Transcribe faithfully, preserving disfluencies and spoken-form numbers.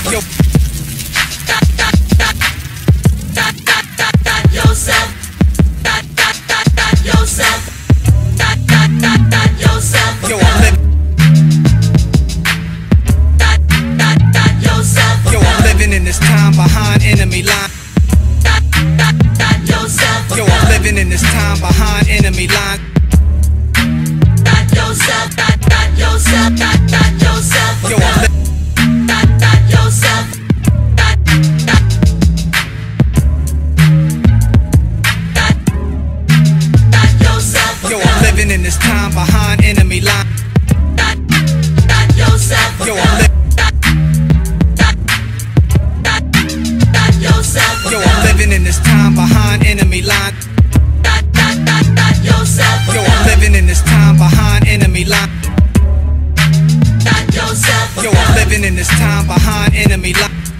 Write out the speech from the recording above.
Yo. Got, got, got, got, got, got, got yourself. Got, got, got, got yourself. Got, got, got, got yourself. Yo, I'm living. Got, got, got yourself. Yo, I'm living in this time behind enemy line. Got, got, got yourself. Yo, I'm living in this time behind enemy line. Got yourself. Got, got yourself. Got, got yourself. Yo, I'm living. Got, got yourself. Got, got, got, got yourself. Yo, I'm living in this time behind enemy line. Got, got yourself. Yo, I'm living. Got, got, got, got yourself. Yo, I'm living in this time behind enemy line. Got, got, got, got yourself. Yo, I'm living in this time behind enemy line. Got yourself. Yo, I'm living in this time behind enemy line.